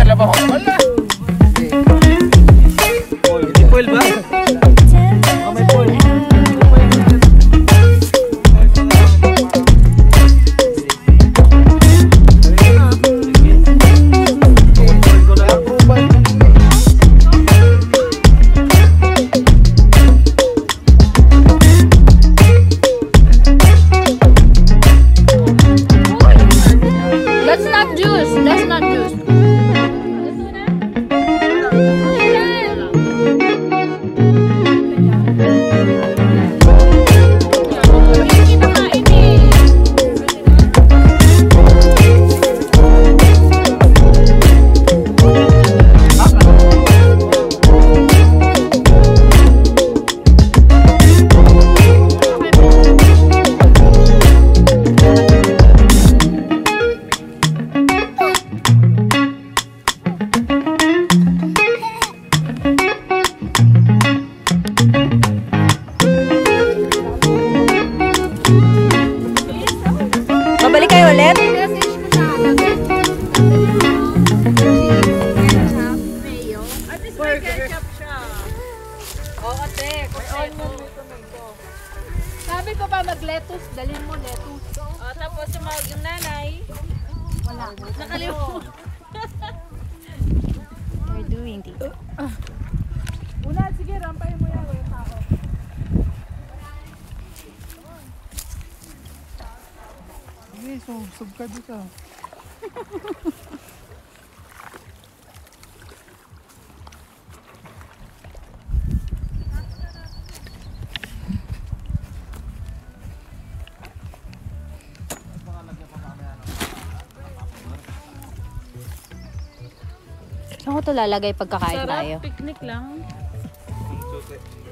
labaw. Wala. May foil ba? Oh, may foil. Babalik kayo ulit? Sabi ko ba mag-lettuce, dalhin mo lettuce. Oh, tapos sumawag yung nanay. Wala. Nakalimutan. We're doing dito. Una, sige, rampayin mo yan. Yung tao. Sige, sub ka dito. Saan ko ito lalagay pagkakain tayo? Sarap, picnic lang.